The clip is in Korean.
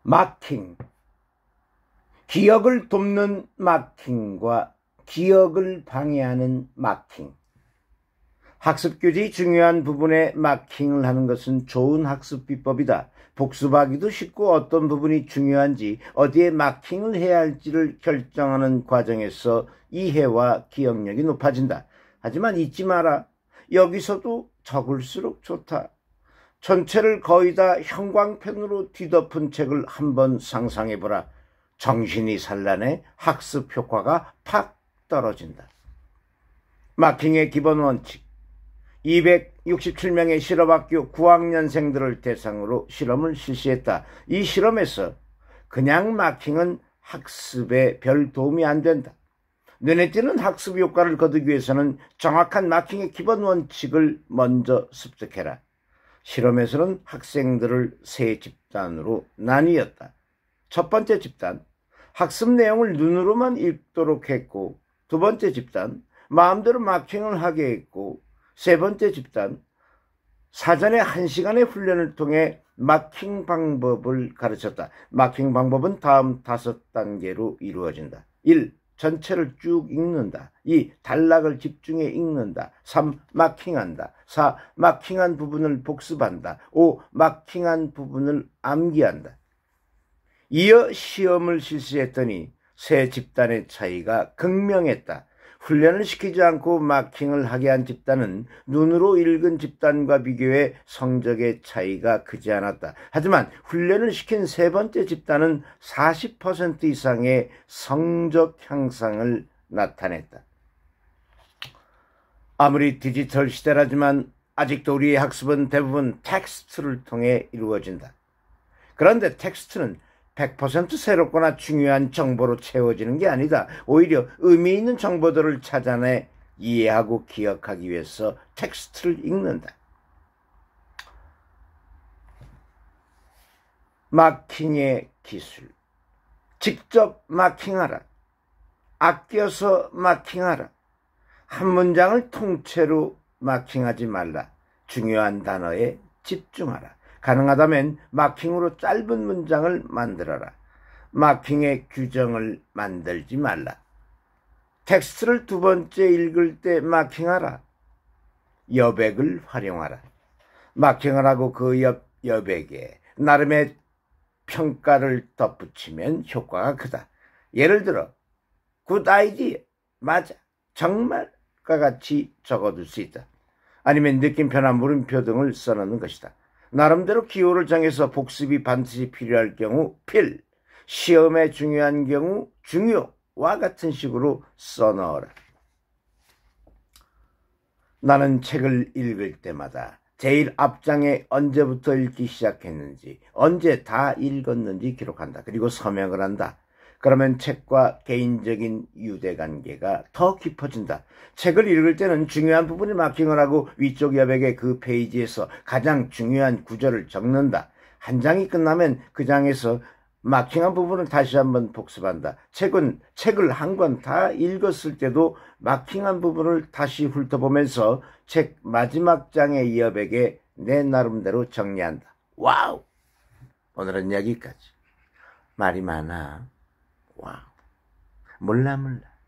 마킹, 기억을 돕는 마킹과 기억을 방해하는 마킹. 학습교재의 중요한 부분에 마킹을 하는 것은 좋은 학습 비법이다. 복습하기도 쉽고 어떤 부분이 중요한지 어디에 마킹을 해야 할지를 결정하는 과정에서 이해와 기억력이 높아진다. 하지만 잊지 마라. 여기서도 적을수록 좋다. 전체를 거의 다 형광펜으로 뒤덮은 책을 한번 상상해보라. 정신이 산란해 학습 효과가 팍 떨어진다. 마킹의 기본 원칙. 267명의 실업학교 9학년생들을 대상으로 실험을 실시했다. 이 실험에서 그냥 마킹은 학습에 별 도움이 안 된다. 눈에 띄는 학습 효과를 거두기 위해서는 정확한 마킹의 기본 원칙을 먼저 습득해라. 실험에서는 학생들을 세 집단으로 나뉘었다. 첫 번째 집단, 학습 내용을 눈으로만 읽도록 했고, 두 번째 집단, 마음대로 마킹을 하게 했고, 세 번째 집단, 사전에 1시간의 훈련을 통해 마킹 방법을 가르쳤다. 마킹 방법은 다음 5단계로 이루어진다. 1. 전체를 쭉 읽는다. 2. 단락을 집중해 읽는다. 3. 마킹한다. 4. 마킹한 부분을 복습한다. 5. 마킹한 부분을 암기한다. 이어 시험을 실시했더니 세 집단의 차이가 극명했다. 훈련을 시키지 않고 마킹을 하게 한 집단은 눈으로 읽은 집단과 비교해 성적의 차이가 크지 않았다. 하지만 훈련을 시킨 세 번째 집단은 40% 이상의 성적 향상을 나타냈다. 아무리 디지털 시대라지만 아직도 우리의 학습은 대부분 텍스트를 통해 이루어진다. 그런데 텍스트는 100% 새롭거나 중요한 정보로 채워지는 게 아니다. 오히려 의미 있는 정보들을 찾아내 이해하고 기억하기 위해서 텍스트를 읽는다. 마킹의 기술. 직접 마킹하라. 아껴서 마킹하라. 한 문장을 통째로 마킹하지 말라. 중요한 단어에 집중하라. 가능하다면 마킹으로 짧은 문장을 만들어라. 마킹의 규정을 만들지 말라. 텍스트를 두 번째 읽을 때 마킹하라. 여백을 활용하라. 마킹을 하고 그 여백에 나름의 평가를 덧붙이면 효과가 크다. 예를 들어 굿 아이디어, 맞아, 정말과 같이 적어둘 수 있다. 아니면 느낌표나 물음표 등을 써놓는 것이다. 나름대로 기호를 정해서 복습이 반드시 필요할 경우 필, 시험에 중요한 경우 중요와 같은 식으로 써넣어라. 나는 책을 읽을 때마다 제일 앞장에 언제부터 읽기 시작했는지, 언제 다 읽었는지 기록한다. 그리고 서명을 한다. 그러면 책과 개인적인 유대관계가 더 깊어진다. 책을 읽을 때는 중요한 부분에 마킹을 하고 위쪽 여백의 그 페이지에서 가장 중요한 구절을 적는다. 한 장이 끝나면 그 장에서 마킹한 부분을 다시 한번 복습한다. 책을 한 권 다 읽었을 때도 마킹한 부분을 다시 훑어보면서 책 마지막 장의 여백에 내 나름대로 정리한다. 와우! 오늘은 여기까지. 말이 많아. 와우. 몰라.